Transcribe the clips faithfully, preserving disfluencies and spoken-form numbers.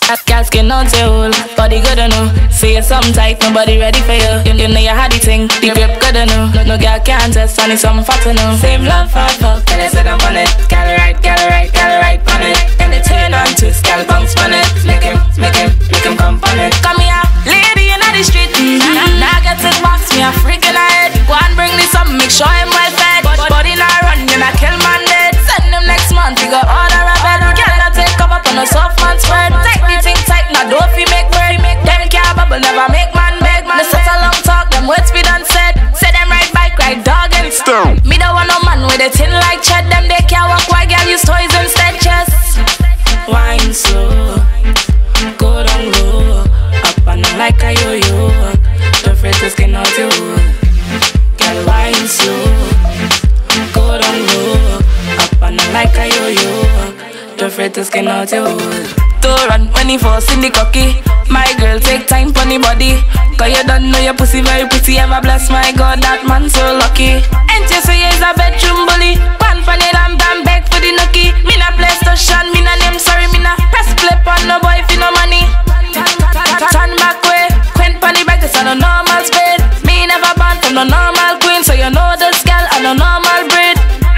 Girl skin on your body good enough. Say you something tight, nobody ready for you. You, you know you had the thing, the grip good enough. No, no girl can't test, and it's something fat enough. Same love for fuck, and they say I'm on it. Girl right, girl right, girl right on it. And they turn on twist, girl bounce on it. Make him, make him, make him come on it. Come here, lady in the street. Mm-hmm. Now get it box, me a freak in the head. Go and bring me some, make sure him well fed. Body not run, you not kill man dead. Send him next month, we got order a bed. Girl not take up up on a soft man spread. Take the thing tight, now don't fi make bread. Them can't bubble, never make man beg. Me set a long talk, them words be done said. Say them ride bike, ride dog and stone. Me don't want no man with a tin like Chet. Them they can't walk, why girl use toys instead. Just wine slow, go down low, up and down like a yo-yo. Don't fret to skin out your wood. Girl wine slow, go down low, up and down like a yo-yo. Don't fret to skin out your wood. Don't run when he falls in the cocky. My girl take time pon the body. Cause you don't know your pussy very pretty. Ever bless my God, that man so lucky. Ain't you say he's a bedroom bully? Pan for the lamb, damn beg for the nookie. Me na PlayStation, me na name sorry. Me na press play on no boy for no money. Turn back way, quint pon the back, this a no normal speed. Me never born from no normal queen. So you know this girl a no normal breed.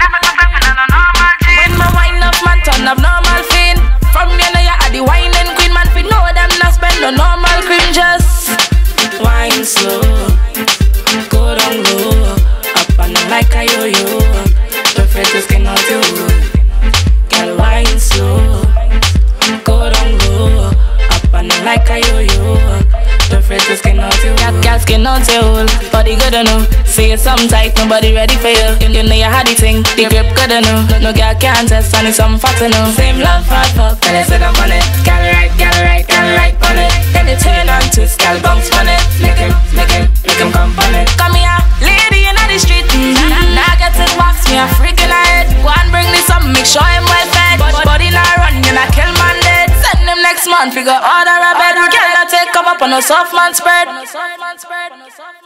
When my wine up man turn up normal fiend. From me now you are the whining queen. Man fi know them not spend no normal cream. Just wine slow, go down low, up and down like a yo-yo. Don't fret to skin out your wood. Girl wine slow, go down low, up and down like a yo-yo. Don't fret to skin out your wood. Girl skin out your wood, body good enough. Say you something tight, nobody ready for you. You, you know you had the thing, the grip good enough. No, no girl can't test, and it's something fat enough. Same love for fuck, and they say I'm on it. Girl right, girl right, girl right on it. Then they turn on twist, girl bounce on it. Make him, make him, make him come on it. Come here, lady in the street. Mm-hmm. Now get it box, me a freak in the head. Go and bring me some, make sure him well fed. Body not run, you not kill man dead. Send him next month, we got order a bed. Girl not take up up on a soft man spread.